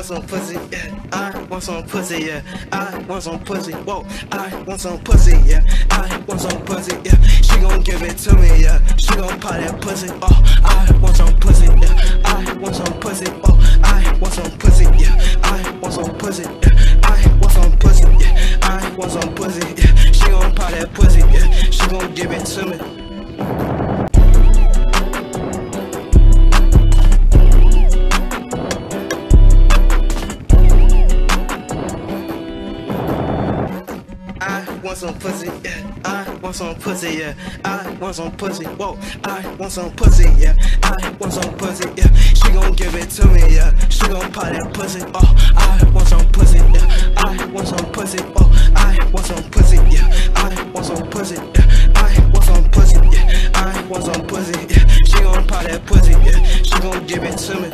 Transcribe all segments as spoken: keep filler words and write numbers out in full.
want some pussy, yeah. I want some pussy, yeah. I want some pussy, whoa. I want some pussy, yeah. I want some pussy, yeah. She gon' give it to me, yeah. She gon' pop that pussy, oh. I want some pussy, yeah. I want some pussy, oh. I want some pussy, yeah. I want some pussy, yeah. I want some pussy, yeah. I want some pussy, yeah. She gon' pop that pussy, yeah. She gon' give it to me. I want some pussy, yeah. I want some pussy, yeah. I want some pussy, whoa. I want some pussy, yeah. I want some pussy, yeah. She gon' give it to me, yeah. She gon' pop that pussy, oh. I want some pussy, yeah. I want some pussy, oh. I want some pussy, yeah. I want some pussy, yeah. I want some pussy, yeah. I want some pussy, yeah. She gon' pop that pussy, yeah. She gon' give it to me.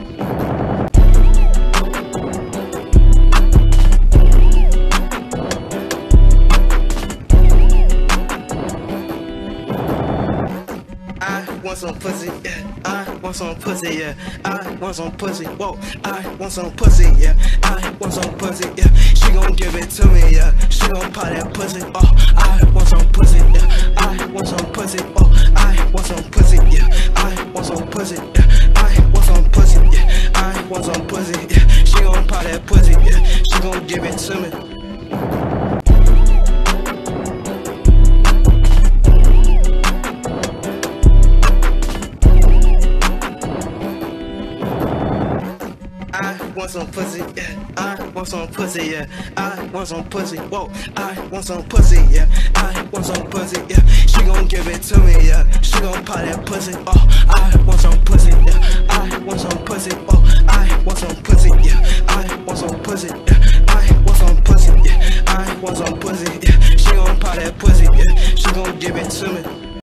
I want some pussy, yeah. I want some pussy, yeah. I want some pussy, whoa. I want some pussy, yeah. I want some pussy, yeah. She gon' give it to me, yeah. She gon' pop that pussy, oh. I want some pussy, yeah. I want some pussy, oh. I want some pussy, yeah. I want some pussy, yeah. I want some pussy, yeah. I want some pussy, yeah. She gon' pop that pussy, yeah. She gon' give it to me. I want some pussy, yeah. I want some pussy, yeah. I want some pussy, whoa. I want some pussy, yeah. I want some pussy, yeah. She gon' give it to me, yeah. She gon' pop that pussy, oh. I want some pussy, yeah. I want some pussy, oh. I want some pussy, yeah. I want some pussy, yeah. I want some pussy, yeah. I want some pussy, yeah. She gon' pop that pussy, yeah. She gon' give it to me.